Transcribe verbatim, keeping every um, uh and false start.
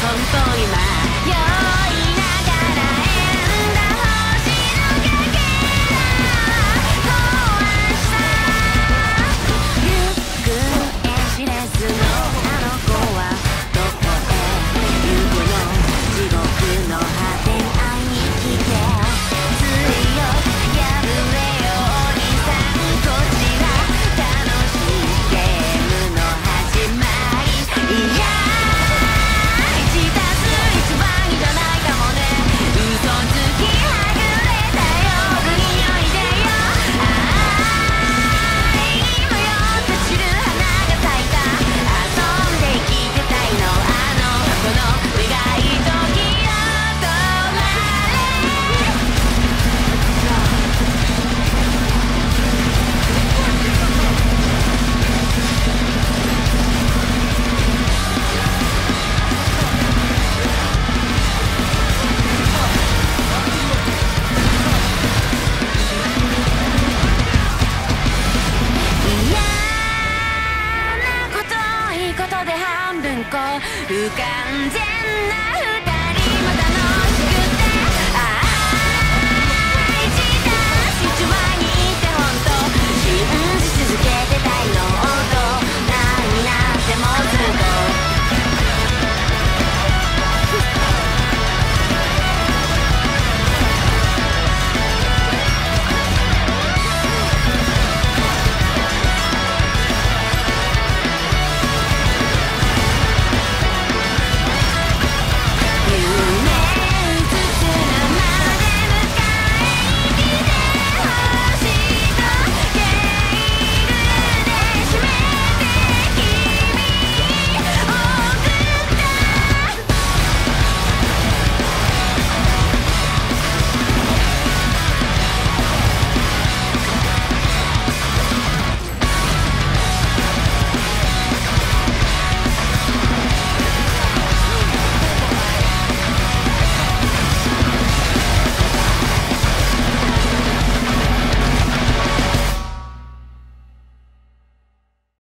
当に迷いながら選んだ星のかけら考案した行方知れずのあの子はどこへ行くの地獄の果てに会いに来て強い破れよお兄さんこちら楽しいゲームの始まりいやいちたすいちばにじゃないかもね嘘つきはぐれたよくにおいでよ愛に迷って散る花が咲いた遊んで生きてたいのあのこの願い時を止まれ嫌なこといいことで半分こ不完全な